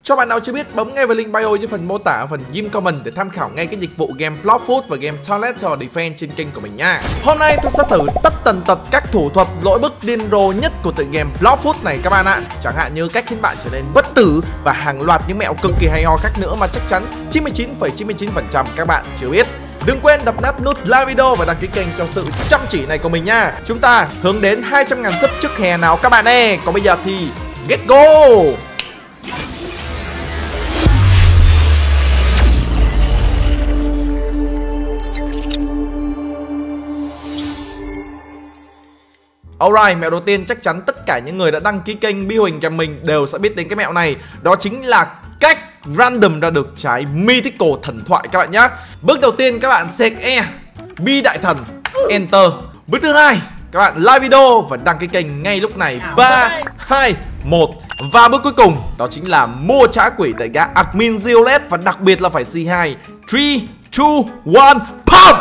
Cho bạn nào chưa biết, bấm ngay vào link bio dưới phần mô tả ở phần ghim comment để tham khảo ngay cái dịch vụ game Block Food và game Toilet Defense trên kênh của mình nha. Hôm nay tôi sẽ thử tất tần tật các thủ thuật lỗi bức điên rồ nhất của tựa game Block Food này các bạn ạ. Chẳng hạn như cách khiến bạn trở nên bất tử và hàng loạt những mẹo cực kỳ hay ho khác nữa mà chắc chắn 99,99% các bạn chưa biết. Đừng quên đập nát nút like video và đăng ký kênh cho sự chăm chỉ này của mình nha. Chúng ta hướng đến 200.000 sub trước hè nào các bạn ơi. Còn bây giờ thì get go! Alright, mẹo đầu tiên chắc chắn tất cả những người đã đăng ký kênh Bi Huỳnh kèm mình đều sẽ biết đến cái mẹo này. Đó chính là cách random ra được trái mythical thần thoại các bạn nhé. Bước đầu tiên các bạn sec E Bi đại thần Enter. Bước thứ hai các bạn like video và đăng ký kênh ngay lúc này. 3, 2, 1. Và bước cuối cùng đó chính là mua trái quỷ tại gã admin Ziolet và đặc biệt là phải C2. 3, 2, 1, pump!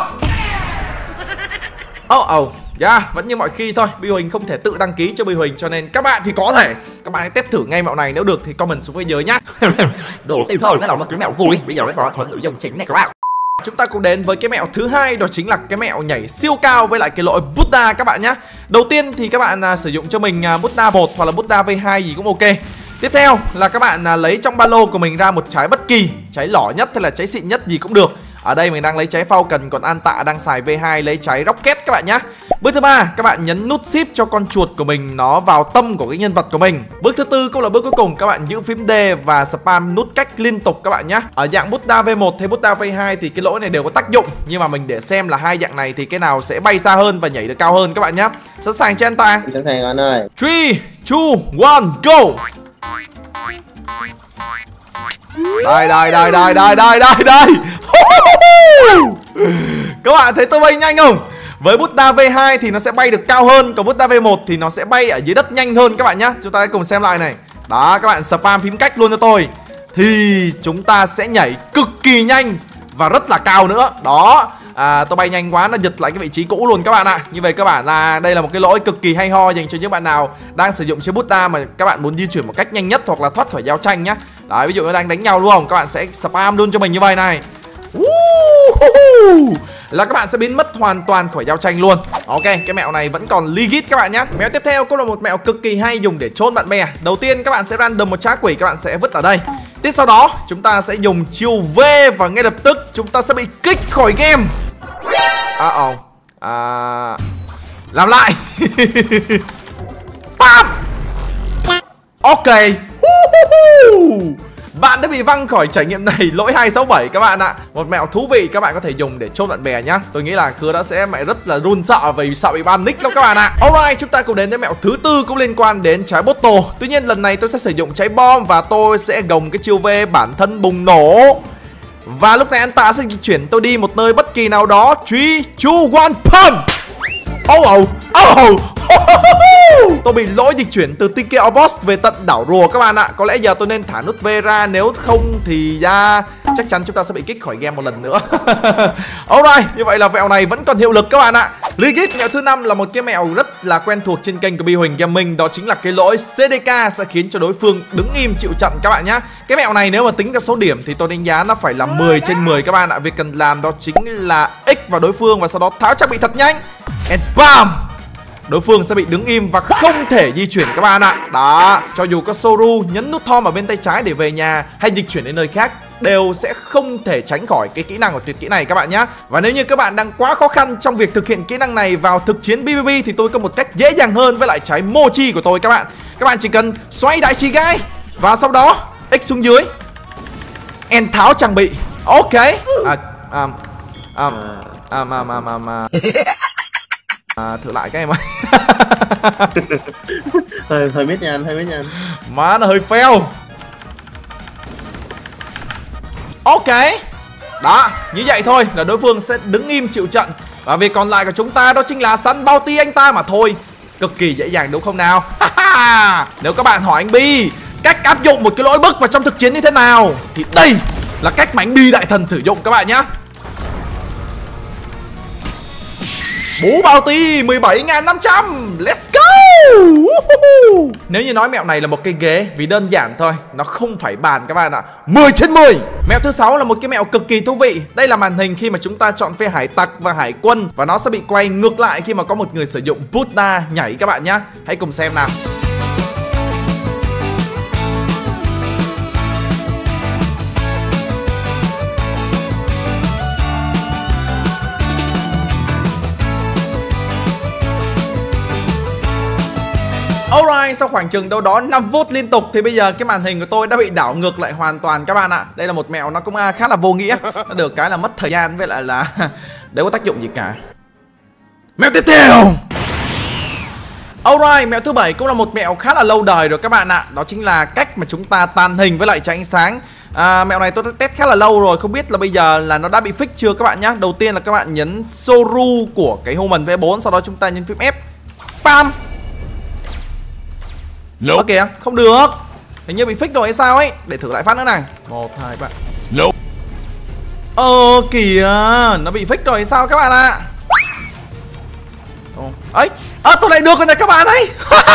Vẫn như mọi khi thôi, Bi Huỳnh không thể tự đăng ký cho Bi Huỳnh, cho nên các bạn thì có thể các bạn hãy test thử ngay mẹo này, nếu được thì comment xuống phía dưới nhá. Đồ tiêu thôi, nó là một cái mẹo vui. Bây giờ mới vào phần nội dung chính này các bạn. Chúng ta cùng đến với cái mẹo thứ hai, đó chính là cái mẹo nhảy siêu cao với lại cái lỗi Buddha các bạn nhé. Đầu tiên thì các bạn sử dụng cho mình Buddha 1 hoặc là Buddha V2 gì cũng ok. Tiếp theo là các bạn lấy trong ba lô của mình ra một trái bất kỳ, trái lỏ nhất hay là trái xịn nhất gì cũng được. Ở đây mình đang lấy trái Falcon, còn An Tạ đang xài V2 lấy trái Rocket các bạn nhé. Bước thứ ba, các bạn nhấn nút shift cho con chuột của mình nó vào tâm của cái nhân vật của mình. Bước thứ tư cũng là bước cuối cùng, các bạn giữ phím D và spam nút cách liên tục các bạn nhé. Ở dạng Buddha V1 hay Buddha V2 thì cái lỗi này đều có tác dụng, nhưng mà mình để xem là hai dạng này thì cái nào sẽ bay xa hơn và nhảy được cao hơn các bạn nhé. Sẵn sàng chưa An Tạ? Sẵn sàng anh ơi. 3, 2, 1, go! Đây. Các bạn thấy tôi bay nhanh không? Với Buddha V2 thì nó sẽ bay được cao hơn, còn Buddha V1 thì nó sẽ bay ở dưới đất nhanh hơn các bạn nhé. Chúng ta hãy cùng xem lại này. Đó, các bạn spam phím cách luôn cho tôi. Thì chúng ta sẽ nhảy cực kỳ nhanh và rất là cao nữa. Đó, tôi bay nhanh quá nó giật lại cái vị trí cũ luôn các bạn ạ. Như vậy các bạn là đây là một cái lỗi cực kỳ hay ho dành cho những bạn nào đang sử dụng chiếc Buddha mà các bạn muốn di chuyển một cách nhanh nhất hoặc là thoát khỏi giao tranh nhá. Đấy, ví dụ như đang đánh nhau đúng không? Các bạn sẽ spam luôn cho mình như vậy này. Là các bạn sẽ biến mất hoàn toàn khỏi giao tranh luôn. Ok, cái mẹo này vẫn còn legit các bạn nhé. Mẹo tiếp theo cũng là một mẹo cực kỳ hay dùng để trôn bạn bè. Đầu tiên các bạn sẽ random một trái quỷ, các bạn sẽ vứt ở đây. Tiếp sau đó chúng ta sẽ dùng chiêu V và ngay lập tức chúng ta sẽ bị kích khỏi game. Làm lại. Bam. Ok. Bạn đã bị văng khỏi trải nghiệm này, lỗi 267 các bạn ạ. Một mẹo thú vị các bạn có thể dùng để chôn bạn bè nhá. Tôi nghĩ là Cưa đã sẽ mẹ rất là run sợ vì sợ bị ban nick lắm các bạn ạ. Alright, chúng ta cùng đến với mẹo thứ tư cũng liên quan đến trái bottle. Tuy nhiên lần này tôi sẽ sử dụng trái bom và tôi sẽ gồng cái chiêu V bản thân bùng nổ. Và lúc này anh ta sẽ di chuyển tôi đi một nơi bất kỳ nào đó. 3, 2, 1, pump. Tôi bị lỗi dịch chuyển từ Tiki Boss về tận đảo rùa các bạn ạ. Có lẽ giờ tôi nên thả nút V ra, nếu không thì chắc chắn chúng ta sẽ bị kích khỏi game một lần nữa. Alright, như vậy là mẹo này vẫn còn hiệu lực các bạn ạ. Legit. Mẹo thứ 5 là một cái mẹo rất là quen thuộc trên kênh của Bi Huỳnh Gaming, đó chính là cái lỗi CDK sẽ khiến cho đối phương đứng im chịu trận các bạn nhé. Cái mẹo này nếu mà tính theo số điểm thì tôi đánh giá nó phải là 10 trên 10 các bạn ạ. Việc cần làm đó chính là X vào đối phương và sau đó tháo trang bị thật nhanh. And bam! Đối phương sẽ bị đứng im và không thể di chuyển các bạn ạ. Đó, cho dù có Soru nhấn nút thom ở bên tay trái để về nhà hay dịch chuyển đến nơi khác đều sẽ không thể tránh khỏi cái kỹ năng của tuyệt kỹ này các bạn nhé. Và nếu như các bạn đang quá khó khăn trong việc thực hiện kỹ năng này vào thực chiến PvP thì tôi có một cách dễ dàng hơn với lại trái Mochi của tôi các bạn. Các bạn chỉ cần xoay đại trì gai và sau đó X xuống dưới and tháo trang bị. Ok. Thử lại cái em ơi. Hơi biết nha anh, Má nó hơi fail. Ok. Đó, như vậy thôi là đối phương sẽ đứng im chịu trận. Và việc còn lại của chúng ta đó chính là săn bounty anh ta mà thôi. Cực kỳ dễ dàng đúng không nào? Nếu các bạn hỏi anh Bi cách áp dụng một cái lỗi bức vào trong thực chiến như thế nào thì đây là cách mà anh Bi đại thần sử dụng các bạn nhé. Bú bounty 17.500. Let's go. Nếu như nói mẹo này là một cây ghế vì đơn giản thôi, nó không phải bàn các bạn ạ. 10/10. Mẹo thứ 6 là một cái mẹo cực kỳ thú vị. Đây là màn hình khi mà chúng ta chọn phe hải tặc và hải quân, và nó sẽ bị quay ngược lại khi mà có một người sử dụng Buddha nhảy các bạn nhé. Hãy cùng xem nào. Alright, sau khoảng chừng đâu đó 5 phút liên tục thì bây giờ cái màn hình của tôi đã bị đảo ngược lại hoàn toàn các bạn ạ. Đây là một mẹo nó cũng khá là vô nghĩa. Nó được cái là mất thời gian với lại là đâu có tác dụng gì cả. Mẹo tiếp theo. Alright, mẹo thứ 7 cũng là một mẹo khá là lâu đời rồi các bạn ạ. Đó chính là cách mà chúng ta tàn hình với lại tránh ánh sáng. Mẹo này tôi đã test khá là lâu rồi, không biết là bây giờ là nó đã bị fix chưa các bạn nhé. Đầu tiên là các bạn nhấn Soru của cái Human V4, sau đó chúng ta nhấn phím F. Pam. Nope. Kìa, không được. Hình như bị fix rồi hay sao ấy. Để thử lại phát nữa này. 1, 2, 3. Nope. Kìa, nó bị fix rồi hay sao các bạn ạ? Ấy, tôi lại được rồi này các bạn ấy.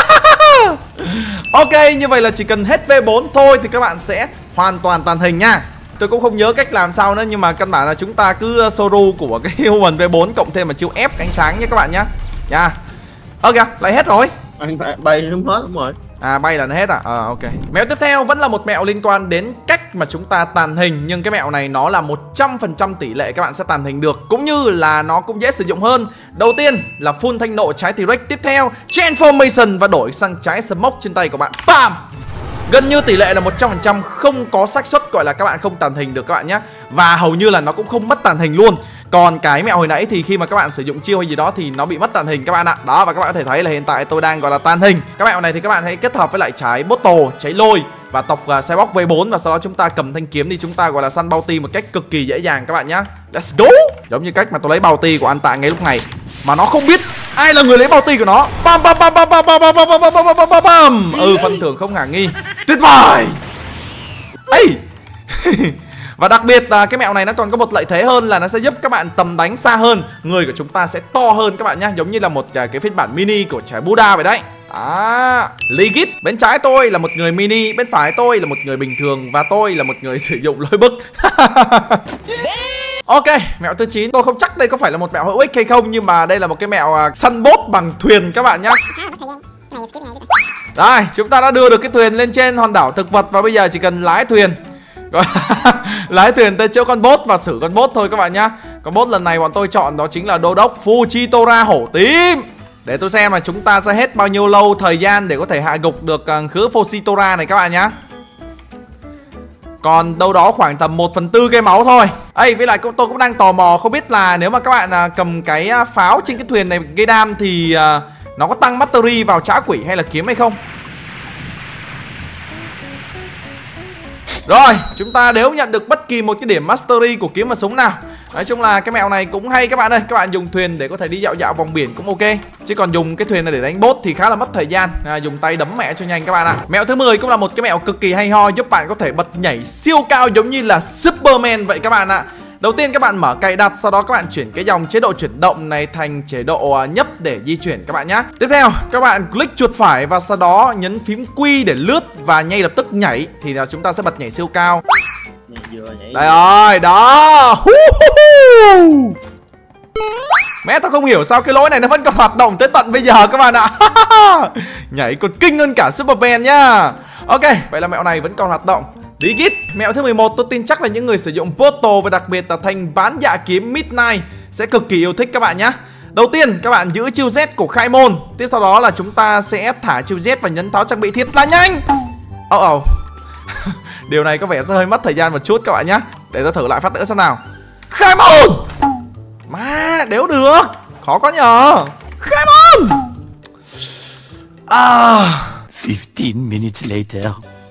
Ok, như vậy là chỉ cần hết V4 thôi thì các bạn sẽ hoàn toàn tàn hình nha. Tôi cũng không nhớ cách làm sao nữa, nhưng mà căn bản là chúng ta cứ Soru của cái Human V4 cộng thêm mà chiêu ép ánh sáng nhé các bạn nhé. Nha. Kìa, lại hết rồi. Anh bay không hết đúng rồi. Bay là nó hết à? Ok. Mẹo tiếp theo vẫn là một mẹo liên quan đến cách mà chúng ta tàn hình, nhưng cái mẹo này nó là 100% tỷ lệ các bạn sẽ tàn hình được, cũng như là nó cũng dễ sử dụng hơn. Đầu tiên là full thanh nộ trái T-Rex, tiếp theo transformation và đổi sang trái smoke trên tay của bạn. Bam! Gần như tỷ lệ là 100%, không có xác suất gọi là các bạn không tàn hình được các bạn nhé. Và hầu như là nó cũng không mất tàn hình luôn. Còn cái mẹo hồi nãy thì khi mà các bạn sử dụng chiêu hay gì đó thì nó bị mất tàn hình các bạn ạ. Đó, và các bạn có thể thấy là hiện tại tôi đang gọi là tàn hình. Các mẹo này thì các bạn hãy kết hợp với lại trái bottle, cháy lôi và tộc Cyborg V4, và sau đó chúng ta cầm thanh kiếm thì chúng ta gọi là săn bounty một cách cực kỳ dễ dàng các bạn nhé. Let's go. Giống như cách mà tôi lấy bounty của anh Tạ ngay lúc này mà nó không biết ai là người lấy bounty của nó. Bam bam bam bam bam bam bam bam bam bam bam bam. Phần thưởng không khả nghi. Tuyệt vời. Ê. Và đặc biệt là cái mẹo này nó còn có một lợi thế hơn là nó sẽ giúp các bạn tầm đánh xa hơn. Người của chúng ta sẽ to hơn các bạn nhé. Giống như là một cái phiên bản mini của trái Buddha vậy đấy. Đó. Legit. Bên trái tôi là một người mini, bên phải tôi là một người bình thường, và tôi là một người sử dụng lôi bức. Ok, mẹo thứ 9. Tôi không chắc đây có phải là một mẹo hữu ích hay không, nhưng mà đây là một cái mẹo săn bốt bằng thuyền các bạn nhé. Đây, chúng ta đã đưa được cái thuyền lên trên hòn đảo thực vật, và bây giờ chỉ cần lái thuyền. Lái thuyền tới chỗ con bốt và xử con bốt thôi các bạn nhá. Con bốt lần này bọn tôi chọn đó chính là đô đốc Fujitora hổ tím. Để tôi xem là chúng ta sẽ hết bao nhiêu lâu thời gian để có thể hạ gục được khứ Fujitora này các bạn nhá. Còn đâu đó khoảng tầm 1/4 cây máu thôi. Ê, với lại tôi cũng đang tò mò không biết là nếu mà các bạn cầm cái pháo trên cái thuyền này gây đam thì nó có tăng mastery vào trảo quỷ hay là kiếm hay không. Rồi, chúng ta đều nhận được bất kỳ một cái điểm mastery của kiếm và súng nào. Nói chung là cái mẹo này cũng hay các bạn ơi. Các bạn dùng thuyền để có thể đi dạo dạo vòng biển cũng ok. Chứ còn dùng cái thuyền này để đánh boss thì khá là mất thời gian. Dùng tay đấm mẹ cho nhanh các bạn ạ. Mẹo thứ 10 cũng là một cái mẹo cực kỳ hay ho, giúp bạn có thể bật nhảy siêu cao giống như là Superman vậy các bạn ạ. Đầu tiên các bạn mở cài đặt, sau đó các bạn chuyển cái dòng chế độ chuyển động này thành chế độ nhấp để di chuyển các bạn nhé. Tiếp theo các bạn click chuột phải và sau đó nhấn phím Q để lướt và ngay lập tức nhảy thì là chúng ta sẽ bật nhảy siêu cao. Đây rồi, đó. Mẹ tao không hiểu sao cái lỗi này nó vẫn còn hoạt động tới tận bây giờ các bạn ạ. Nhảy còn kinh hơn cả Superman nhá. Ok, vậy là mẹo này vẫn còn hoạt động. Digit. Mẹo thứ 11 tôi tin chắc là những người sử dụng Portal và đặc biệt là thanh bán dạ kiếm Midnight sẽ cực kỳ yêu thích các bạn nhé. Đầu tiên các bạn giữ chiêu Z của Khai Môn. Tiếp sau đó là chúng ta sẽ thả chiêu Z và nhấn tháo trang bị thiệt là nhanh. Điều này có vẻ sẽ hơi mất thời gian một chút các bạn nhé. Để tôi thử lại phát nữa xem nào. Khai Môn. Má, đéo được. Khó quá nhờ. Khai Môn. 15 minutes later.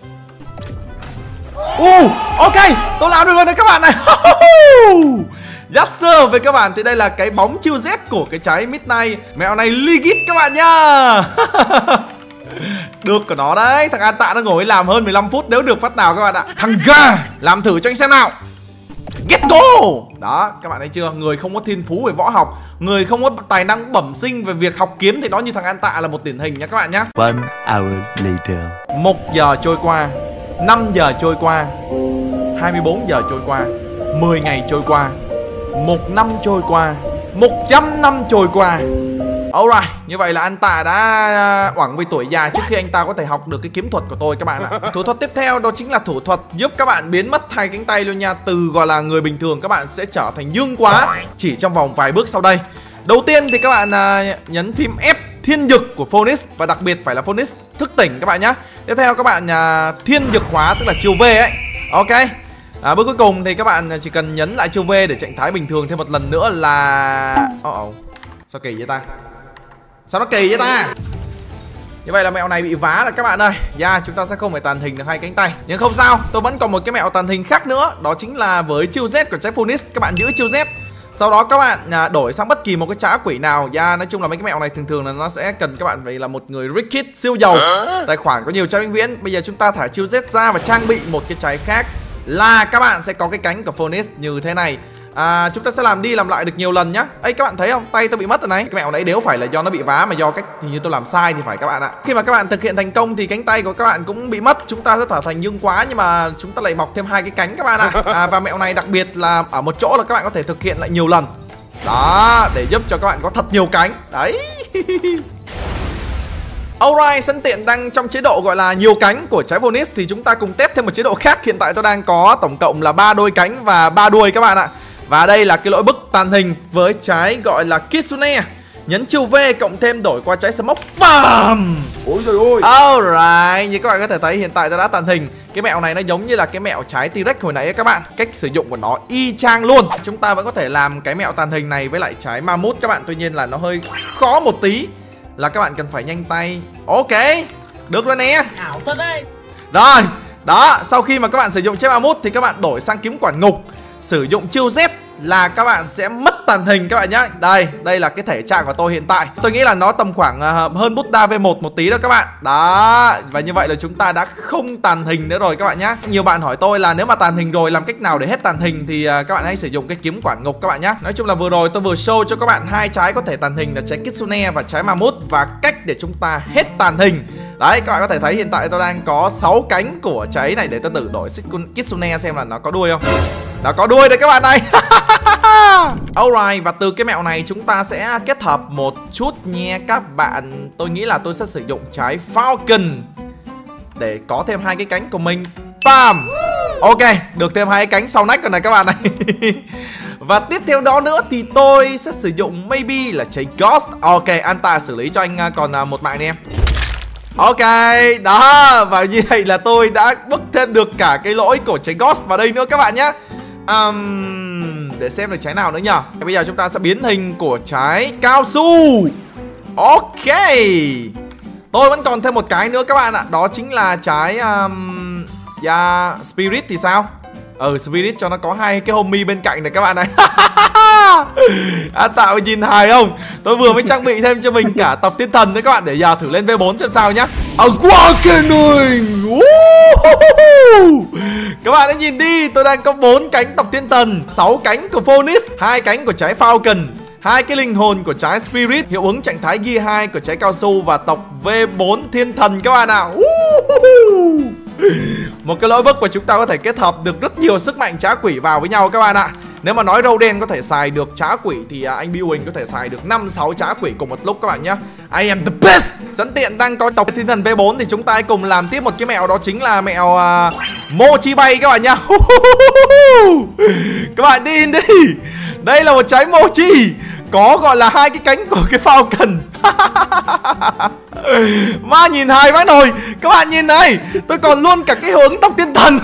Ok, tôi làm được rồi đấy các bạn này. Yes sir, với các bạn thì đây là cái bóng chiêu Z của cái trái Midnight. Mẹo này legit các bạn nhá. Được của nó đấy. Thằng An Tạ nó ngồi làm hơn 15 phút nếu được phát nào các bạn ạ. Thằng gà, làm thử cho anh xem nào. Get go. Đó, các bạn thấy chưa? Người không có thiên phú về võ học, người không có tài năng bẩm sinh về việc học kiếm thì nó như thằng An Tạ là một điển hình nha các bạn nhé. 1 hour later. 1 giờ trôi qua, 5 giờ trôi qua, 24 giờ trôi qua, 10 ngày trôi qua, 1 năm trôi qua, 100 năm trôi qua. Alright, như vậy là anh Tạ đã oảng với tuổi già trước khi anh ta có thể học được cái kiếm thuật của tôi các bạn ạ. Thủ thuật tiếp theo đó chính là thủ thuật giúp các bạn biến mất 2 cánh tay luôn nha. Từ gọi là người bình thường các bạn sẽ trở thành dương quá chỉ trong vòng vài bước sau đây. Đầu tiên thì các bạn nhấn phím F thiên dực của Phoenix, và đặc biệt phải là Phoenix thức tỉnh các bạn nhé. Tiếp theo các bạn thiên dực hóa, tức là chiêu V ấy. Ok. Bước cuối cùng thì các bạn chỉ cần nhấn lại chiêu V để trạng thái bình thường thêm một lần nữa là... Sao kỳ vậy ta? Sao nó kỳ vậy ta? Như vậy là mẹo này bị vá rồi các bạn ơi. Chúng ta sẽ không phải tàn hình được 2 cánh tay. Nhưng không sao, tôi vẫn còn một cái mẹo tàn hình khác nữa. Đó chính là với chiêu Z của trái Phoenix. Các bạn giữ chiêu Z, sau đó các bạn đổi sang bất kỳ một cái trái quỷ nào. Nói chung là mấy cái mẹo này thường là nó sẽ cần các bạn phải là một người rich kid siêu giàu, tài khoản có nhiều trái vĩnh viễn. Bây giờ chúng ta thả chiêu Z ra và trang bị một cái trái khác, là các bạn sẽ có cái cánh của Phoenix như thế này. Chúng ta sẽ làm đi làm lại được nhiều lần nhá. Ê các bạn thấy không, tay tôi bị mất rồi này. Cái mẹo nãy đéo phải là do nó bị vá, mà do cách hình như tôi làm sai thì phải các bạn ạ. Khi mà các bạn thực hiện thành công thì cánh tay của các bạn cũng bị mất. Chúng ta sẽ trở thành dương quá, nhưng mà chúng ta lại mọc thêm 2 cái cánh các bạn ạ. Và mẹo này đặc biệt là ở một chỗ là các bạn có thể thực hiện lại nhiều lần. Đó, để giúp cho các bạn có thật nhiều cánh. Đấy. Alright, sẵn tiện đang trong chế độ gọi là nhiều cánh của trái Phoenix thì chúng ta cùng test thêm một chế độ khác. Hiện tại tôi đang có tổng cộng là 3 đôi cánh và 3 đuôi các bạn ạ. Và đây là cái lỗi bức tàn hình với trái gọi là Kitsune. Nhấn chiêu V cộng thêm đổi qua trái Smoke. Bam! Ôi trời ơi. Alright, như các bạn có thể thấy hiện tại tôi đã tàn hình. Cái mẹo này nó giống như là cái mẹo trái T-Rex hồi nãy các bạn. Cách sử dụng của nó y chang luôn. Chúng ta vẫn có thể làm cái mẹo tàn hình này với lại trái Mammoth các bạn. Tuy nhiên là nó hơi khó một tí, là các bạn cần phải nhanh tay. Ok, được rồi nè. Ảo thật đấy. Rồi, đó, sau khi mà các bạn sử dụng trái Mammoth thì các bạn đổi sang kiếm quản ngục, sử dụng chiêu Z là các bạn sẽ mất tàn hình các bạn nhé. Đây là cái thể trạng của tôi hiện tại. Tôi nghĩ là nó tầm khoảng hơn Buddha V1 một tí đó các bạn. Đó, và như vậy là chúng ta đã không tàn hình nữa rồi các bạn nhé. Nhiều bạn hỏi tôi là nếu mà tàn hình rồi làm cách nào để hết tàn hình, thì các bạn hãy sử dụng cái kiếm quản ngục các bạn nhé. Nói chung là vừa rồi tôi vừa show cho các bạn 2 trái có thể tàn hình là trái Kitsune và trái Mammoth, và cách để chúng ta hết tàn hình. Đấy, các bạn có thể thấy hiện tại tôi đang có 6 cánh của trái này. Để tôi tự đổi Kitsune xem là nó có đuôi không. Nó có đuôi đấy các bạn này. Alright, và từ cái mẹo này chúng ta sẽ kết hợp một chút nha các bạn. Tôi nghĩ là tôi sẽ sử dụng trái Falcon để có thêm 2 cái cánh của mình. Bam. Ok, được thêm 2 cái cánh sau nách rồi này các bạn này. Và tiếp theo đó nữa thì tôi sẽ sử dụng maybe là trái Ghost. Ok, An Tạ xử lý cho anh còn một mạng đi em. Ok, đó, và như vậy là tôi đã bức thêm được cả cái lỗi của trái Ghost vào đây nữa các bạn nhé. Để xem được trái nào nữa nhở. Bây giờ chúng ta sẽ biến hình của trái cao su. Ok, tôi vẫn còn thêm một cái nữa các bạn ạ. Đó chính là trái Spirit thì sao? Spirit cho nó có 2 cái homie bên cạnh này các bạn này. Tạo nhìn hài không? Tôi vừa mới trang bị thêm cho mình cả tộc thiên thần đấy các bạn. Để giờ thử lên V4 xem sao nhá. Awakening. Các bạn hãy nhìn đi, tôi đang có 4 cánh tộc thiên thần, 6 cánh của Phoenix, 2 cánh của trái Falcon, 2 cái linh hồn của trái Spirit, hiệu ứng trạng thái Gear 2 của trái cao su và tộc V4 thiên thần các bạn ạ. Một cái lỗi bug mà chúng ta có thể kết hợp được rất nhiều sức mạnh trá quỷ vào với nhau các bạn ạ. Nếu mà nói râu đen có thể xài được trá quỷ thì anh Bill Hình có thể xài được 5-6 trá quỷ cùng một lúc các bạn nhé. I am the best. Sẵn tiện đang có tộc thiên thần V4 thì chúng ta hãy cùng làm tiếp một cái mẹo, đó chính là mẹo Mochi bay các bạn nhá. Các bạn đi. Đây là một trái Mochi có gọi là 2 cái cánh của cái Falcon. Mà nhìn hài vãi nồi. Các bạn nhìn này, tôi còn luôn cả cái hướng tộc thiên thần.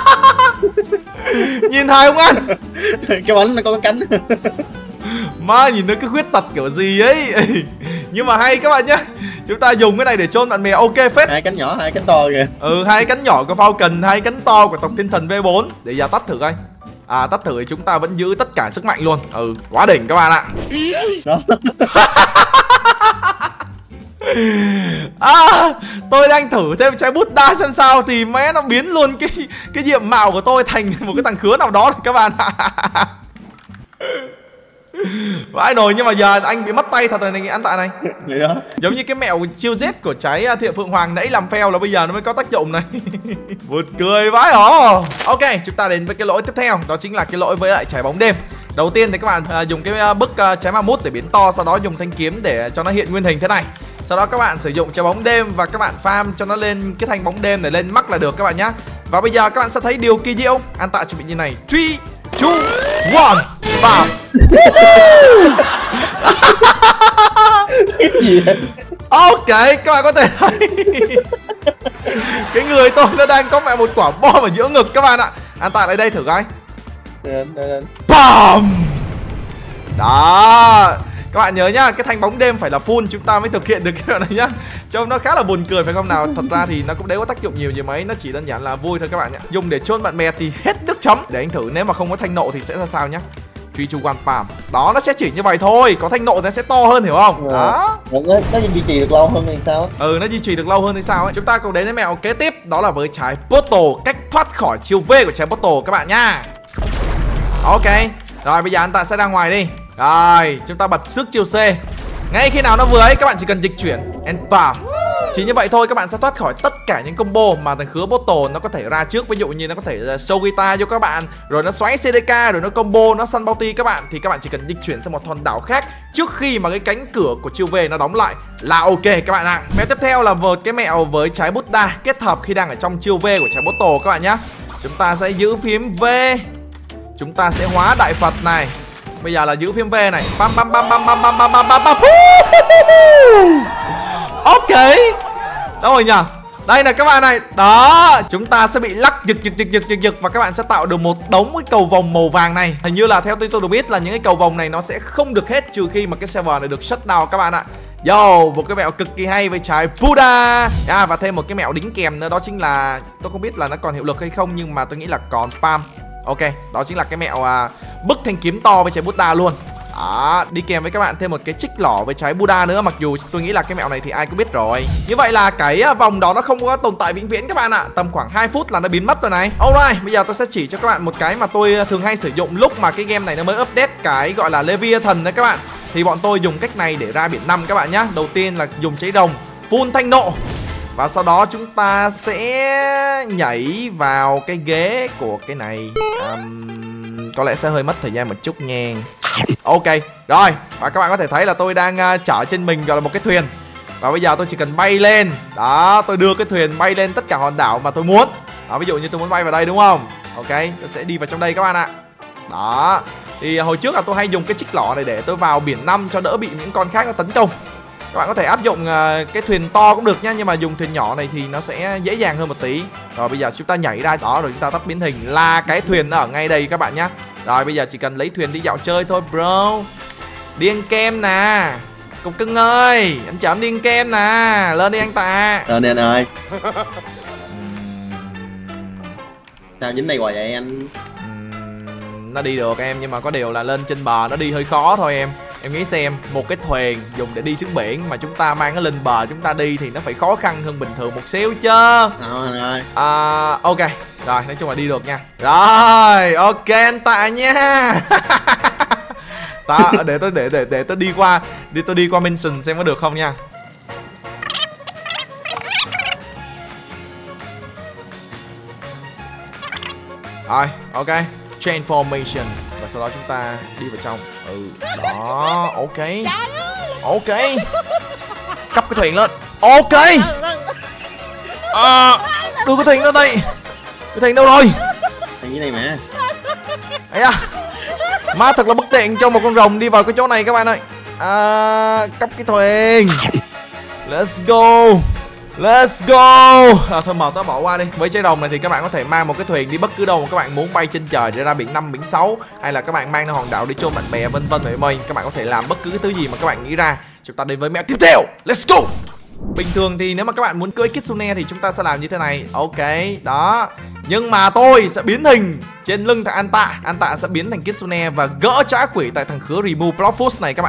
Nhìn hài không anh? Cái bánh nó có cái cánh. Mà nhìn nó cái khuyết tật kiểu gì ấy. Nhưng mà hay các bạn nhé. Chúng ta dùng cái này để chôn bạn bè ok phết. 2 cánh nhỏ, 2 cánh to kìa. 2 cánh nhỏ của Falcon, 2 cánh to của tộc thiên thần V4. Để giờ tắt thử coi. Tắt thử thì chúng ta vẫn giữ tất cả sức mạnh luôn. Quá đỉnh các bạn ạ. Tôi đang thử thêm trái Buddha xem sao thì mẹ nó biến luôn cái diện mạo của tôi thành một cái thằng khứa nào đó rồi các bạn ạ. Vãi nồi, nhưng mà giờ anh bị mất tay thật rồi này anh Tạ này. Vậy đó. Giống như cái mẹo chiêu giết của trái Thiện Phượng Hoàng nãy làm fail là bây giờ nó mới có tác dụng này. Buồn cười vãi hổ. Ok, chúng ta đến với cái lỗi tiếp theo. Đó chính là cái lỗi với lại trái bóng đêm. Đầu tiên thì các bạn dùng cái bức trái ma mút để biến to. Sau đó dùng thanh kiếm để cho nó hiện nguyên hình thế này. Sau đó các bạn sử dụng trái bóng đêm và các bạn farm cho nó lên cái thanh bóng đêm để lên mắc là được các bạn nhá. Và bây giờ các bạn sẽ thấy điều kỳ diệu. An Tạ chuẩn bị như này. 3, 2, 1 vào. Cái gì vậy? Ok, các bạn có thể thấy cái người tôi nó đang có mẹ một quả bom ở giữa ngực các bạn ạ. An Tạ lại đây thử coi. Đây. Bam. Đó. Các bạn nhớ nhá, cái thanh bóng đêm phải là full chúng ta mới thực hiện được cái đoạn này nhá. Trông nó khá là buồn cười phải không nào? Thật ra thì nó cũng đâu có tác dụng nhiều gì mấy, nó chỉ đơn giản là vui thôi các bạn nhá. Dùng để chôn bạn bè thì hết nước chấm. Để anh thử nếu mà không có thanh nộ thì sẽ ra sao nhá. 3, 2, 1 bam. Đó, nó sẽ chỉ như vậy thôi, có thanh nộ nó sẽ to hơn hiểu không? Đó. Nó duy trì được lâu hơn hay sao? Nó duy trì được lâu hơn hay sao ấy. Chúng ta cùng đến với mẹo kế tiếp, đó là với trái Portal, cách thoát khỏi chiêu V của trái Portal các bạn nhá. Ok. Rồi bây giờ anh ta sẽ ra ngoài đi. Rồi, chúng ta bật sức chiêu C. Ngay khi nào nó vừa ấy, các bạn chỉ cần dịch chuyển and bam. Chỉ như vậy thôi các bạn sẽ thoát khỏi tất cả những combo mà thằng khứa Portal nó có thể ra trước. Ví dụ như nó có thể show guitar cho các bạn, rồi nó xoáy CDK, rồi nó combo, nó săn bounty các bạn. Thì các bạn chỉ cần dịch chuyển sang một hòn đảo khác trước khi mà cái cánh cửa của chiêu V nó đóng lại là ok các bạn ạ. Mẹo tiếp theo là một cái mẹo với trái Buddha kết hợp khi đang ở trong chiêu V của trái Portal các bạn nhé. Chúng ta sẽ giữ phím V, chúng ta sẽ hóa đại Phật này. Bây giờ là giữ phím V này. Bam bam bam bam bam bam bam bam bam bam. Ok. Đâu rồi nhỉ? Đây là các bạn này. Đó, chúng ta sẽ bị lắc giật và các bạn sẽ tạo được một đống cái cầu vòng màu vàng này. Hình như là theo tôi được biết là những cái cầu vòng này nó sẽ không được hết trừ khi mà cái server này được shut down các bạn ạ. Yo, một cái mẹo cực kỳ hay với trái Buddha. Và thêm một cái mẹo đính kèm nữa, đó chính là tôi không biết là nó còn hiệu lực hay không nhưng mà tôi nghĩ là còn spam. Ok, đó chính là cái mẹo bức thanh kiếm to với trái Buddha luôn. Đó, đi kèm với các bạn thêm một cái trích lỏ với trái Buddha nữa. Mặc dù tôi nghĩ là cái mẹo này thì ai cũng biết rồi. Như vậy là cái vòng đó nó không có tồn tại vĩnh viễn các bạn ạ. Tầm khoảng 2 phút là nó biến mất rồi này. Alright, bây giờ tôi sẽ chỉ cho các bạn một cái mà tôi thường hay sử dụng lúc mà cái game này nó mới update cái gọi là Leviathan đấy các bạn. Thì bọn tôi dùng cách này để ra biển 5 các bạn nhé. Đầu tiên là dùng cháy rồng, full thanh nộ. Và sau đó chúng ta sẽ nhảy vào cái ghế của cái này. Có lẽ sẽ hơi mất thời gian một chút nha. Ok, rồi. Và các bạn có thể thấy là tôi đang chở trên mình gọi là một cái thuyền. Và bây giờ tôi chỉ cần bay lên. Đó, tôi đưa cái thuyền bay lên tất cả hòn đảo mà tôi muốn. Đó, ví dụ như tôi muốn bay vào đây đúng không? Ok, tôi sẽ đi vào trong đây các bạn ạ. Đó. Thì hồi trước là tôi hay dùng cái chiếc lọ này để tôi vào biển 5 cho đỡ bị những con khác nó tấn công. Các bạn có thể áp dụng cái thuyền to cũng được nhá, nhưng mà dùng thuyền nhỏ này thì nó sẽ dễ dàng hơn một tí. Rồi bây giờ chúng ta nhảy ra đó, rồi chúng ta tắt biến hình là cái thuyền ở ngay đây các bạn nhá. Rồi bây giờ chỉ cần lấy thuyền đi dạo chơi thôi bro. Điên kem nè. Cục cưng ơi, anh chở em điên kem nè. Lên đi anh Tạ. Lên đi anh ơi. Sao dính đây hoài vậy anh? Nó đi được em, nhưng mà có điều là lên trên bờ nó đi hơi khó thôi em. Em nghĩ xem, một cái thuyền dùng để đi xuống biển mà chúng ta mang nó lên bờ chúng ta đi thì nó phải khó khăn hơn bình thường một xíu chứ. Anh ơi. Ok, rồi nói chung là đi được nha. Rồi, ok anh Tạ nha. Để tôi đi qua Mansion xem có được không nha. Rồi, ok. Transformation. Và sau đó chúng ta đi vào trong. Đó, ok. Ok. Cấp cái thuyền lên. Ok. Đưa cái thuyền lên đây. Cái thuyền đâu rồi? Thuyền dưới này mà. Ấy à. Má thật là bất tiện cho một con rồng đi vào cái chỗ này các bạn ơi. Cấp cái thuyền. Let's go. Let's go. Thôi mà tôi bỏ qua đi. Với trái rồng này thì các bạn có thể mang một cái thuyền đi bất cứ đâu mà các bạn muốn, bay trên trời để ra biển 5, biển 6, hay là các bạn mang ra hòn đảo để chôn bạn bè vân vân vậy mây. Các bạn có thể làm bất cứ cái thứ gì mà các bạn nghĩ ra. Chúng ta đến với mẹo tiếp theo. Let's go. Bình thường thì nếu mà các bạn muốn cưỡi Kitsune thì chúng ta sẽ làm như thế này. Ok, đó. Nhưng mà tôi sẽ biến hình trên lưng thằng An Tạ. An Tạ sẽ biến thành Kitsune và gỡ trái quỷ tại thằng khứa Remove Block Foot này các bạn nhé.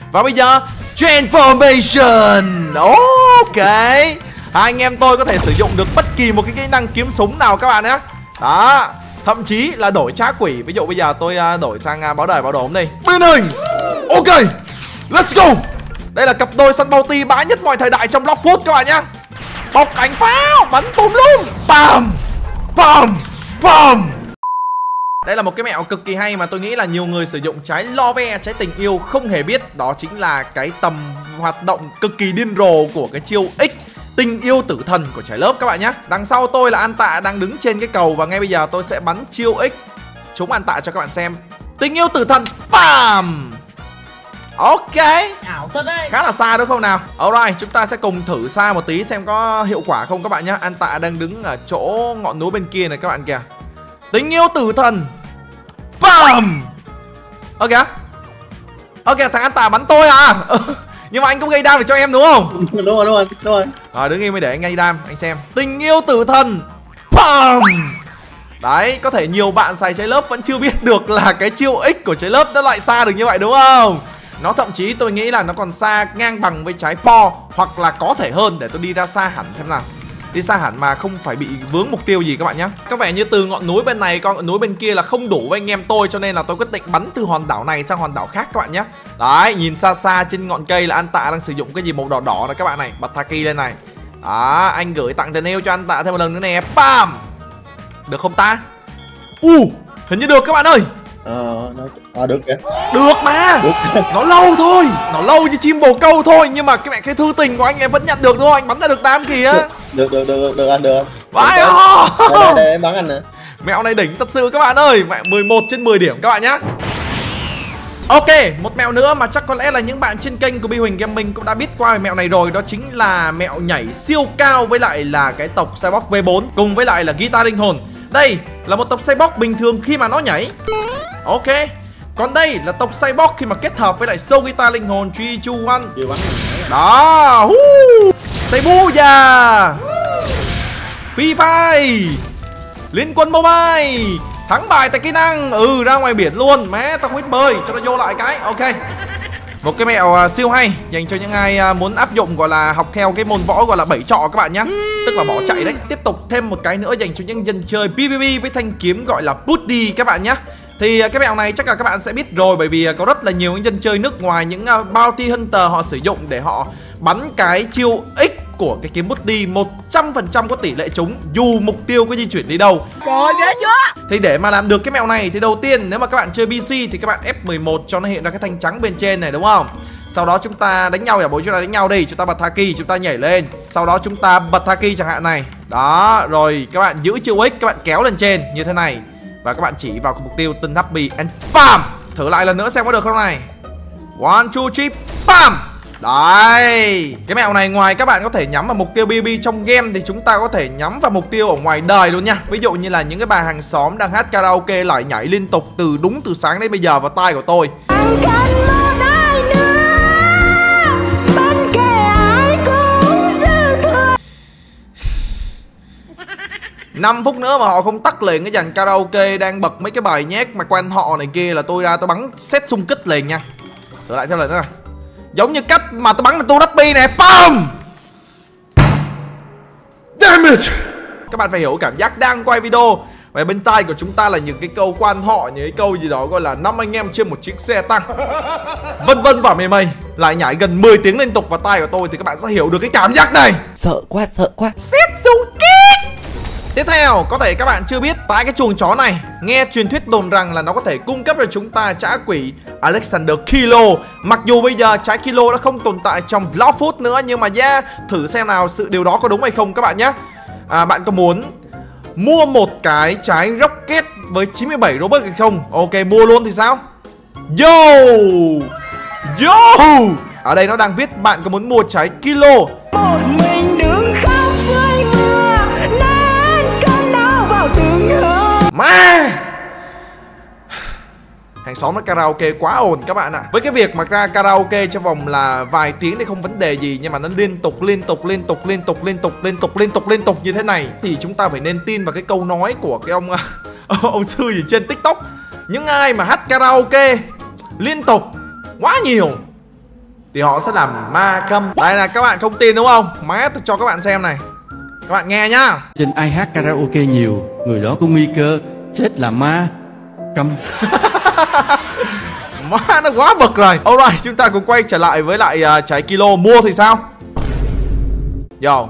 Và bây giờ Transformation. Ok. Hai anh em tôi có thể sử dụng được bất kỳ một cái kỹ năng kiếm súng nào các bạn nhé. Đó. Thậm chí là đổi trá quỷ. Ví dụ bây giờ tôi đổi sang báo đời báo đốm đi. Bên hình. Ok. Let's go. Đây là cặp đôi săn bounty bá nhất mọi thời đại trong Blox Fruit các bạn nhé. Bọc cảnh pháo bắn tùm lum. Bam. Bam. Bam. Đây là một cái mẹo cực kỳ hay mà tôi nghĩ là nhiều người sử dụng trái Love, trái tình yêu không hề biết. Đó chính là cái tầm hoạt động cực kỳ điên rồ của cái chiêu X tình yêu tử thần của trái lớp các bạn nhé. Đằng sau tôi là An Tạ đang đứng trên cái cầu. Và ngay bây giờ tôi sẽ bắn chiêu X trúng An Tạ cho các bạn xem. Tình yêu tử thần. Bam. Ok. Ảo thật đấy. Khá là xa đúng không nào. Alright, chúng ta sẽ cùng thử xa một tí xem có hiệu quả không các bạn nhé. An Tạ đang đứng ở chỗ ngọn núi bên kia này các bạn kìa. Tình yêu tử thần. Bam. Ok. Ok, thằng An Tạ bắn tôi à. Nhưng mà anh cũng gây đam để cho em đúng không? Đúng rồi. Rồi đứng im mới để anh gây đam. Anh xem. Tình yêu tử thần. Bam. Đấy, có thể nhiều bạn xài trái lớp vẫn chưa biết được là cái chiêu X của trái lớp nó lại xa được như vậy đúng không? Nó thậm chí tôi nghĩ là nó còn xa ngang bằng với trái Po. Hoặc là có thể hơn. Để tôi đi ra xa hẳn xem nào. Đi xa hẳn mà không phải bị vướng mục tiêu gì các bạn nhé. Có vẻ như từ ngọn núi bên này, con ngọn núi bên kia là không đủ với anh em tôi. Cho nên là tôi quyết định bắn từ hòn đảo này sang hòn đảo khác các bạn nhé. Đấy, nhìn xa xa trên ngọn cây là An Tạ đang sử dụng cái gì màu đỏ đỏ này các bạn này. Bật Taki lên này. Đó, anh gửi tặng tình yêu cho An Tạ thêm một lần nữa nè. Bam. Được không ta? Hình như được các bạn ơi. Được kìa. Được mà. Được. Nó lâu thôi. Nó lâu như chim bồ câu thôi. Nhưng mà cái thư tình của anh em vẫn nhận được đúng không? Anh bắn ra được 8 kìa. Được anh được. Vãi. Đây em bắn anh nè. Mẹo này đỉnh thật sự các bạn ơi. Mẹ 11 trên 10 điểm các bạn nhá. Ok, một mẹo nữa mà chắc có lẽ là những bạn trên kênh của Bi Huỳnh Gaming cũng đã biết qua về mẹo này rồi. Đó chính là mẹo nhảy siêu cao với lại là cái tộc Cyborg V4 cùng với lại là guitar linh hồn. Đây là một tộc Cyborg bình thường khi mà nó nhảy. Ok. Còn đây là tộc Cyborg khi mà kết hợp với lại Soul Guitar linh hồn 3, 2, 1. Đó. Seibuya. Free Fire. Liên quân mobile. Thắng bài tại kỹ năng. Ra ngoài biển luôn. Mẹ tao không biết bơi. Cho nó vô lại cái. Ok. Một cái mẹo siêu hay dành cho những ai muốn áp dụng gọi là học theo cái môn võ gọi là 7 trọ các bạn nhé. Tức là bỏ chạy đấy. Tiếp tục thêm một cái nữa dành cho những dân chơi PvP với thanh kiếm gọi là Buddy các bạn nhé. Thì cái mẹo này chắc là các bạn sẽ biết rồi. Bởi vì có rất là nhiều những dân chơi nước ngoài, những bounty hunter họ sử dụng để họ bắn cái chiêu X của cái kiếm Buddy 100% có tỷ lệ trúng dù mục tiêu có di chuyển đi đâu. Trời ghê chưa. Thì để mà làm được cái mẹo này thì đầu tiên nếu mà các bạn chơi PC thì các bạn F11 cho nó hiện ra cái thanh trắng bên trên này đúng không? Sau đó chúng ta đánh nhau, giả bộ chúng ta đánh nhau đi, chúng ta bật Haki, chúng ta nhảy lên. Sau đó chúng ta bật Haki chẳng hạn này. Đó, rồi các bạn giữ chiêu X, các bạn kéo lên trên như thế này. Và các bạn chỉ vào mục tiêu tân happy and bam. Thử lại lần nữa xem có được không này. 1, 2, 3, bam. Đấy. Cái mẹo này ngoài các bạn có thể nhắm vào mục tiêu BB trong game thì chúng ta có thể nhắm vào mục tiêu ở ngoài đời luôn nha. Ví dụ như là những cái bà hàng xóm đang hát karaoke lại nhảy liên tục từ sáng đến bây giờ vào tai của tôi. 5 phút nữa mà họ không tắt liền cái dàn karaoke đang bật mấy cái bài nhạc mà quen họ này kia là tôi ra tôi bắn set xung kích liền nha. Thử lại theo lần nữa này. Giống như cách mà tôi bắn là tu Rappi nè. Bam. Damage. Các bạn phải hiểu cảm giác đang quay video. Và bên tai của chúng ta là những cái câu quan họ, những cái câu gì đó gọi là 5 anh em trên một chiếc xe tăng. Vân vân và mây. Lại nhảy gần 10 tiếng liên tục vào tai của tôi thì các bạn sẽ hiểu được cái cảm giác này. Sợ quá. Set xung kích. Tiếp theo, có thể các bạn chưa biết tại cái chuồng chó này nghe truyền thuyết đồn rằng là nó có thể cung cấp cho chúng ta trã quỷ Alexander Kilo. Mặc dù bây giờ trái Kilo đã không tồn tại trong Blox Fruit nữa, nhưng mà thử xem nào điều đó có đúng hay không các bạn nhé. Bạn có muốn mua một cái trái Rocket với 97 Robux hay không? Ok, mua luôn thì sao? Yo. Ở đây nó đang viết bạn có muốn mua trái Kilo. Một mình đứng khóc dưới mưa nên cơn đau vào từng hơi. Mà hàng xóm nó karaoke quá ồn các bạn ạ. Với cái việc mà ra karaoke trong vòng là vài tiếng thì không vấn đề gì, nhưng mà nó liên tục như thế này thì chúng ta phải nên tin vào cái câu nói của cái ông sư gì trên TikTok. Những ai mà hát karaoke liên tục quá nhiều thì họ sẽ làm ma câm. Đây là các bạn không tin đúng không? Má tôi cho các bạn xem này. Các bạn nghe nhá. Trên ai hát karaoke nhiều, người đó có nguy cơ chết là ma câm. Má nó quá bực rồi. Alright, chúng ta cùng quay trở lại với lại trái kilo. Mua thì sao? Yo.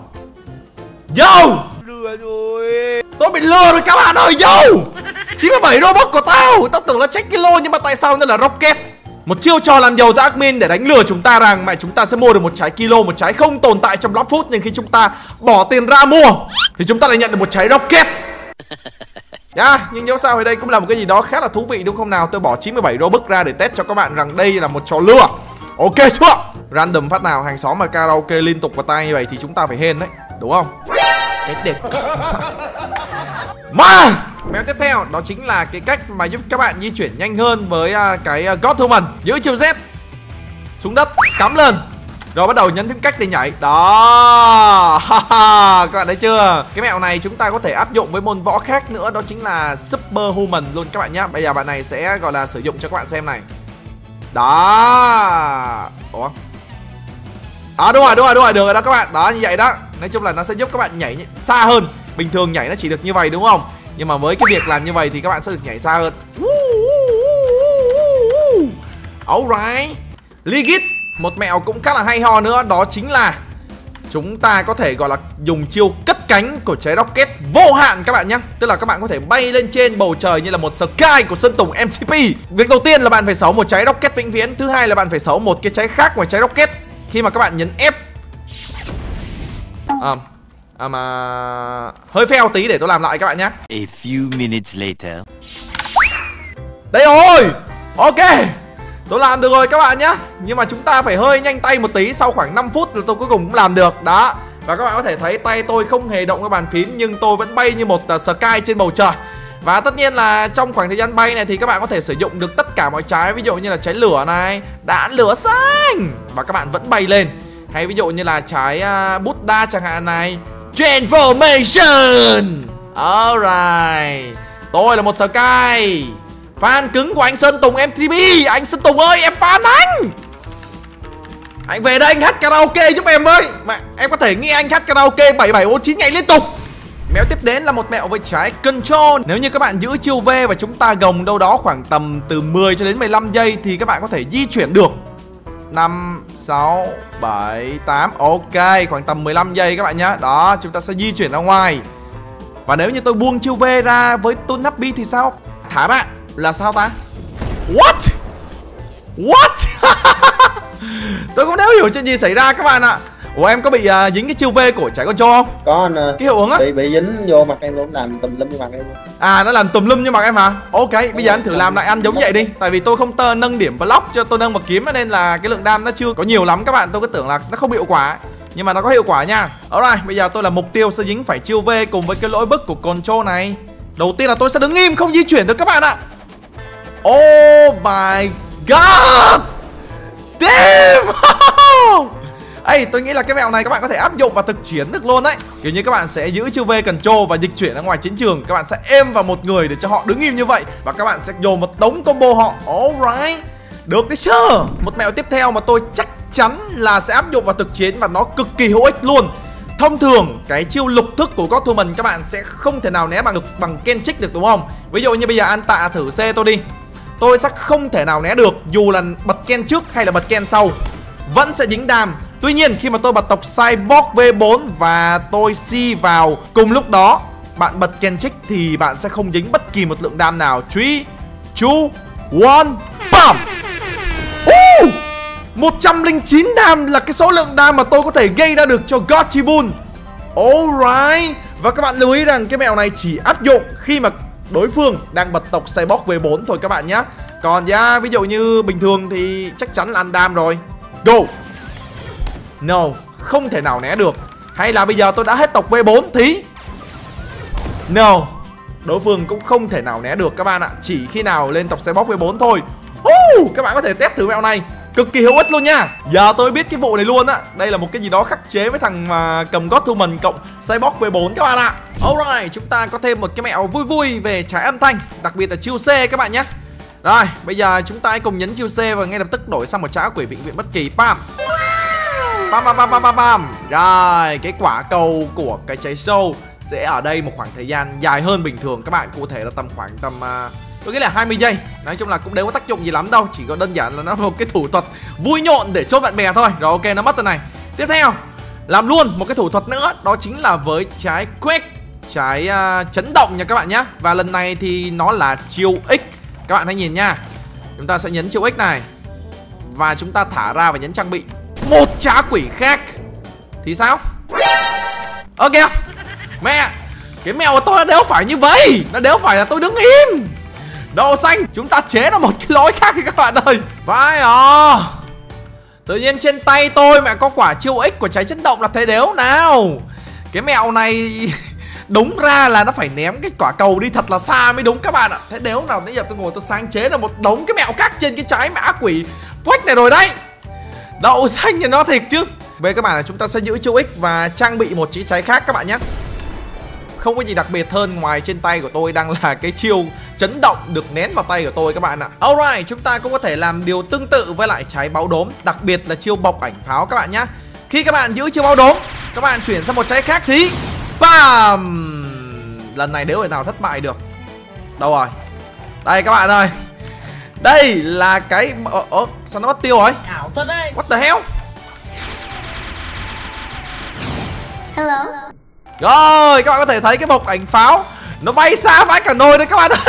Lừa rồi. Tôi bị lừa rồi các bạn ơi. 97 Robux của tao. Tao tưởng là trái kilo nhưng mà tại sao nó là rocket? Một chiêu trò làm giàu từ admin để đánh lừa chúng ta rằng mẹ chúng ta sẽ mua được một trái kilo, một trái không tồn tại trong Block Food, nhưng khi chúng ta bỏ tiền ra mua thì chúng ta lại nhận được một trái rocket. Nhưng dẫu sao thì đây cũng là một cái gì đó khá là thú vị đúng không nào? Tôi bỏ 97 Robux ra để test cho các bạn rằng đây là một trò lừa. Ok chưa? Random phát nào hàng xóm mà karaoke liên tục vào tay như vậy thì chúng ta phải hên đấy, đúng không? Cái đẹp. Mà mẹo tiếp theo đó chính là cái cách mà giúp các bạn di chuyển nhanh hơn với cái God Human. Giữ chiều Z xuống đất, cắm lên, rồi bắt đầu nhấn phím cách để nhảy. Đó. Các bạn thấy chưa? Cái mẹo này chúng ta có thể áp dụng với môn võ khác nữa, đó chính là Super Human luôn các bạn nhé. Bây giờ bạn này sẽ gọi là sử dụng cho các bạn xem này. Đó. Ủa? Đúng rồi, được rồi đó các bạn. Đó, như vậy đó. Nói chung là nó sẽ giúp các bạn nhảy xa hơn. Bình thường nhảy nó chỉ được như vậy đúng không? Nhưng mà với cái việc làm như vậy thì các bạn sẽ được nhảy xa hơn. Alright. Legit. Một mẹo cũng khá là hay ho nữa, đó chính là chúng ta có thể gọi là dùng chiêu cất cánh của trái rocket vô hạn các bạn nhé. Tức là các bạn có thể bay lên trên bầu trời như là một Sky của Sơn Tùng MTP. Việc đầu tiên là bạn phải xấu một trái rocket vĩnh viễn. Thứ hai là bạn phải xấu một cái trái khác ngoài trái rocket. Khi mà các bạn nhấn F mà hơi fail tí để tôi làm lại các bạn nhé. A few minutes later. Đây rồi. Ok, tôi làm được rồi các bạn nhé. Nhưng mà chúng ta phải hơi nhanh tay một tí. Sau khoảng 5 phút là tôi cuối cùng cũng làm được. Đó. Và các bạn có thể thấy tay tôi không hề động cái bàn phím, nhưng tôi vẫn bay như một Sky trên bầu trời. Và tất nhiên là trong khoảng thời gian bay này thì các bạn có thể sử dụng được tất cả mọi trái. Ví dụ như là trái lửa này, đạn lửa xanh, và các bạn vẫn bay lên. Hay ví dụ như là trái Buddha chẳng hạn này, Transformation. Alright. Tôi là một Sky, fan cứng của anh Sơn Tùng MTV. Anh Sơn Tùng ơi, em fan anh. Anh về đây anh hát karaoke giúp em ơi. Mà em có thể nghe anh hát karaoke 7749 ngày liên tục. Mẹo tiếp đến là một mẹo với trái Control. Nếu như các bạn giữ chiêu V và chúng ta gồng đâu đó khoảng tầm từ 10 cho đến 15 giây thì các bạn có thể di chuyển được. 5, 6, 7, 8. Ok, khoảng tầm 15 giây các bạn nhé. Đó, chúng ta sẽ di chuyển ra ngoài. Và nếu như tôi buông chiêu V ra với Toon Happy thì sao? Thả ra là sao ta? What? Tôi không nếu hiểu chuyện gì xảy ra các bạn ạ. Ủa em có bị dính cái chiêu V của trái Control không? Có anh. Cái hiệu ứng á? Bị dính vô mặt em luôn, làm tùm lum vô mặt em luôn. Nó làm tùm lum như mặt em hả? Ok, bây giờ anh thử làm lại anh giống vậy đi. Tại vì tôi không nâng điểm block cho tôi nâng một kiếm, nên là cái lượng đam nó chưa có nhiều lắm các bạn. Tôi cứ tưởng là nó không hiệu quả, nhưng mà nó có hiệu quả nha. Alright, bây giờ tôi là mục tiêu sẽ dính phải chiêu V cùng với cái lỗi bức của Control này. Đầu tiên là tôi sẽ đứng im không di chuyển được các bạn ạ. Oh my god. Damn. Ê, tôi nghĩ là cái mẹo này các bạn có thể áp dụng vào thực chiến được luôn đấy. Kiểu như các bạn sẽ giữ chiêu V Control và dịch chuyển ra ngoài chiến trường. Các bạn sẽ êm vào một người để cho họ đứng im như vậy, và các bạn sẽ dồn một đống combo họ. Alright, được đấy chứ. Một mẹo tiếp theo mà tôi chắc chắn là sẽ áp dụng vào thực chiến và nó cực kỳ hữu ích luôn. Thông thường cái chiêu lục thức của God Human các bạn sẽ không thể nào né bằng Kentrix được, đúng không? Ví dụ như bây giờ anh Tạ thử C tôi đi, tôi sẽ không thể nào né được. Dù là bật Ken trước hay là bật Ken sau vẫn sẽ dính đam. Tuy nhiên khi mà tôi bật tộc Cyborg V4 và tôi C vào cùng lúc đó, bạn bật Kentrix thì bạn sẽ không dính bất kỳ một lượng đam nào. 3, 2, 1, BAM. 109 đam là cái số lượng đam mà tôi có thể gây ra được cho God Tribune. Alright. Và các bạn lưu ý rằng cái mẹo này chỉ áp dụng khi mà đối phương đang bật tộc Cyborg V4 thôi các bạn nhé. Còn ví dụ như bình thường thì chắc chắn là ăn đam rồi. Go. No, không thể nào né được. Hay là bây giờ tôi đã hết tộc V4 thì no, đối phương cũng không thể nào né được các bạn ạ. Chỉ khi nào lên tộc Cyborg V4 thôi. Các bạn có thể test thử mẹo này, cực kỳ hữu ích luôn nha. Giờ tôi biết cái vụ này luôn á. Đây là một cái gì đó khắc chế với thằng mà cầm God Human cộng Cyborg V4 các bạn ạ. Alright, chúng ta có thêm một cái mẹo vui vui về trái âm thanh, đặc biệt là chiêu C các bạn nhé. Rồi, bây giờ chúng ta hãy cùng nhấn chiêu C và ngay lập tức đổi sang một trái ác quỷ vĩnh viễn bất kỳ. Pam. Pam pam pam pam pam pam. Rồi, cái quả cầu của cái cháy sâu sẽ ở đây một khoảng thời gian dài hơn bình thường các bạn, cụ thể là khoảng tôi nghĩ là 20 giây. Nói chung là cũng đâu có tác dụng gì lắm đâu, chỉ có đơn giản là nó một cái thủ thuật vui nhộn để chốt bạn bè thôi. Rồi ok, nó mất từ này. Tiếp theo, làm luôn một cái thủ thuật nữa, đó chính là với trái Quake, trái chấn động nha các bạn nhé. Và lần này thì nó là chiêu X. Các bạn hãy nhìn nha. Chúng ta sẽ nhấn chiêu X này và chúng ta thả ra và nhấn trang bị một trái quỷ khác. Thì sao? Ok. Mẹ, cái mèo của tôi nó đéo phải như vậy. Nó đéo phải là tôi đứng im. Đậu xanh, chúng ta chế ra một cái lối khác các bạn ơi. Phải à. Tự nhiên trên tay tôi mẹ có quả chiêu X của trái chấn động là thế đéo nào. Cái mẹo này đúng ra là nó phải ném cái quả cầu đi thật là xa mới đúng các bạn ạ. Thế đéo nào nãy giờ tôi ngồi tôi sáng chế ra một đống cái mẹo khác trên cái trái mã quỷ Quake này rồi đấy. Đậu xanh thì nó thiệt chứ. Về các bạn là chúng ta sẽ giữ chiêu X và trang bị một chiếc trái khác các bạn nhé. Không có gì đặc biệt hơn ngoài trên tay của tôi đang là cái chiêu chấn động được nén vào tay của tôi các bạn ạ. Alright, chúng ta cũng có thể làm điều tương tự với lại trái báo đốm, đặc biệt là chiêu bọc ảnh pháo các bạn nhé. Khi các bạn giữ chiêu báo đốm, các bạn chuyển sang một trái khác thì bam! Lần này đéo thể nào thất bại được. Đâu rồi? Đây các bạn ơi. Đây là cái sao nó mất tiêu rồi? Ảo thật đấy. What the hell? Hello. Rồi, các bạn có thể thấy cái bọc ảnh pháo nó bay xa vãi cả nồi đấy các bạn.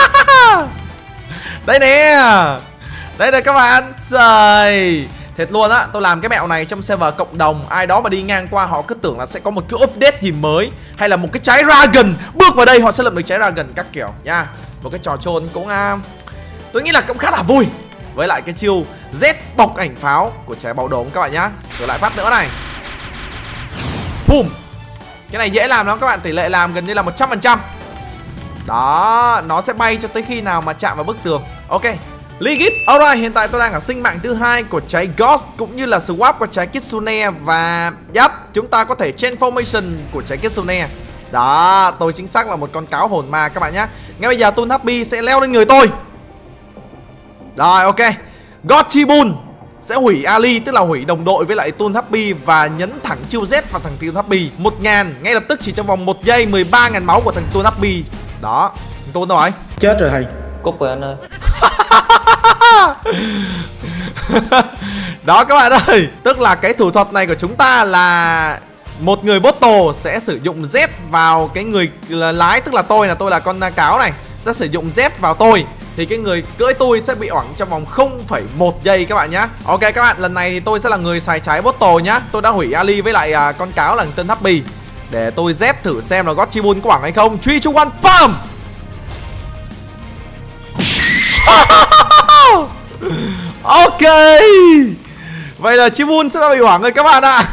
Đây nè. Đây này các bạn. Trời, thiệt luôn á. Tôi làm cái mẹo này trong server cộng đồng. Ai đó mà đi ngang qua họ cứ tưởng là sẽ có một cái update gì mới, hay là một cái trái dragon bước vào đây họ sẽ lượm được trái dragon các kiểu nha. Một cái trò trôn cũng tôi nghĩ là cũng khá là vui. Với lại cái chiêu Z bọc ảnh pháo của trái báo đốm các bạn nhá. Rồi lại phát nữa này. Boom. Cái này dễ làm lắm các bạn, tỷ lệ làm gần như là 100%. Đó, nó sẽ bay cho tới khi nào mà chạm vào bức tường. Ok, Ligit. Alright, hiện tại tôi đang ở sinh mạng thứ 2 của trái Ghost cũng như là swap của trái Kitsune. Và chúng ta có thể transformation của trái Kitsune. Đó, tôi chính xác là một con cáo hồn ma các bạn nhé. Ngay bây giờ Toon Happy sẽ leo lên người tôi. Rồi ok, Gochibun sẽ hủy Ali, tức là hủy đồng đội với lại Toon Happy, và nhấn thẳng chiêu Z vào thằng Toon Happy 1000 ngay lập tức, chỉ trong vòng 1 giây 13.000 máu của thằng Toon Happy. Đó, thằng Toon đâu rồi? Chết rồi thầy. Cúp rồi anh ơi. Đó các bạn ơi, tức là cái thủ thuật này của chúng ta là một người bottle sẽ sử dụng Z vào cái người lái, tức là tôi là con cáo này, sẽ sử dụng Z vào tôi, thì cái người cưỡi tôi sẽ bị oảng trong vòng 0,1 giây các bạn nhá. Ok các bạn, lần này thì tôi sẽ là người xài trái bottle nhá. Tôi đã hủy Ali với lại con cáo là Toon Happy. Để tôi Z thử xem là Gochibun có oảng hay không. 3, 2, 1, BAM! Ok, vậy là Chibun sẽ đã bị hoảng rồi các bạn ạ.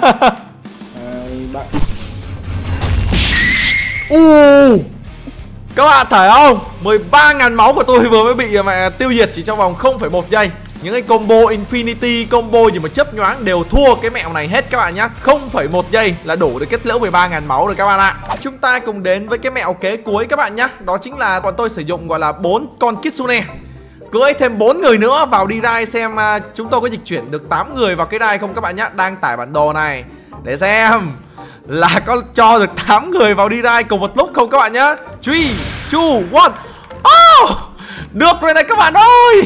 Các bạn thấy không, 13.000 máu của tôi vừa mới bị mẹ tiêu diệt chỉ trong vòng 0,1 giây. Những cái combo Infinity, combo gì mà chớp nhoáng đều thua cái mẹo này hết các bạn nhá. 0,1 giây là đủ để kết liễu 13.000 máu rồi các bạn ạ. Chúng ta cùng đến với cái mẹo kế cuối các bạn nhá. Đó chính là bọn tôi sử dụng gọi là 4 con Kitsune, cưỡi thêm 4 người nữa vào đi rai, xem chúng tôi có dịch chuyển được 8 người vào cái rai không các bạn nhá. Đang tải bản đồ này để xem là có cho được 8 người vào đi rai cùng một lúc không các bạn nhá. 3, 2, 1. Oh, được rồi này các bạn ơi.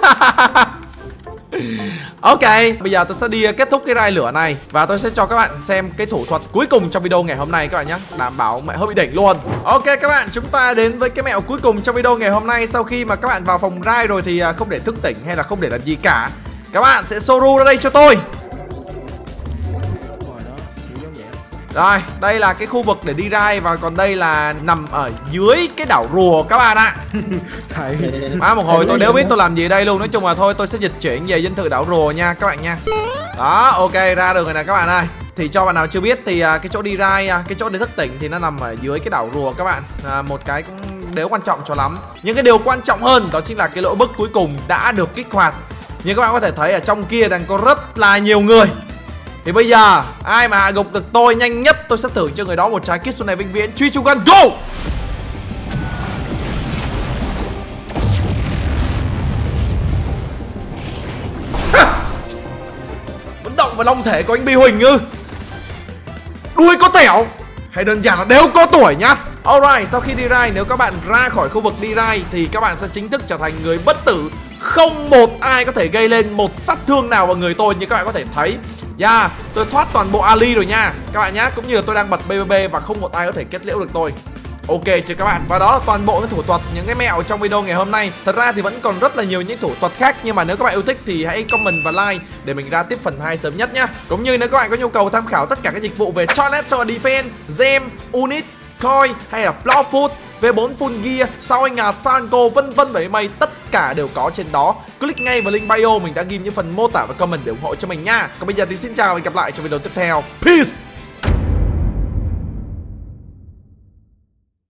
Ok, bây giờ tôi sẽ đi kết thúc cái rai lửa này và tôi sẽ cho các bạn xem cái thủ thuật cuối cùng trong video ngày hôm nay các bạn nhé. Đảm bảo mẹ hơi bị đỉnh luôn. Ok các bạn, chúng ta đến với cái mẹo cuối cùng trong video ngày hôm nay. Sau khi mà các bạn vào phòng rai rồi thì không để thức tỉnh hay là không để làm gì cả, các bạn sẽ Soru ra đây cho tôi. Rồi, đây là cái khu vực để đi rai, và còn đây là nằm ở dưới cái đảo rùa các bạn ạ. Một hồi tôi đéo biết tôi làm gì ở đây luôn. Nói chung là thôi tôi sẽ dịch chuyển về dinh thự đảo rùa nha các bạn nha. Đó, ok, ra được rồi nè các bạn ơi. Thì cho bạn nào chưa biết thì cái chỗ đi rai, cái chỗ để thức tỉnh thì nó nằm ở dưới cái đảo rùa các bạn. Một cái cũng đéo quan trọng cho lắm. Nhưng cái điều quan trọng hơn đó chính là cái lỗ bức cuối cùng đã được kích hoạt. Như các bạn có thể thấy ở trong kia đang có rất là nhiều người. Thì bây giờ ai mà hạ gục được tôi nhanh nhất, tôi sẽ thưởng cho người đó một trái Kitsune vĩnh viễn. 3, 2, 1, go! và long thể của anh Bi Huỳnh ư? Đuôi có tẻo hay đơn giản là đều có tuổi nhá. Alright, sau khi đi raid, nếu các bạn ra khỏi khu vực đi raid thì các bạn sẽ chính thức trở thành người bất tử. Không một ai có thể gây lên một sát thương nào vào người tôi như các bạn có thể thấy. Tôi thoát toàn bộ Ali rồi nha các bạn nhá. Cũng như là tôi đang bật BBB và không một ai có thể kết liễu được tôi. Ok chưa các bạn? Và đó là toàn bộ những thủ thuật, những cái mẹo trong video ngày hôm nay. Thật ra thì vẫn còn rất là nhiều những thủ thuật khác, nhưng mà nếu các bạn yêu thích thì hãy comment và like để mình ra tiếp phần 2 sớm nhất nhá. Cũng như nếu các bạn có nhu cầu tham khảo tất cả các dịch vụ về Toilet Tower Defense, Gem, Unit, Coin hay là Block Food, V4 Full Gear, sao anh ngạt, sao anh cô, vân vân bảy mây, tất cả đều có trên đó. Click ngay vào link bio mình đã ghi những phần mô tả và comment để ủng hộ cho mình nha. Còn bây giờ thì xin chào và hẹn gặp lại trong video tiếp theo. Peace.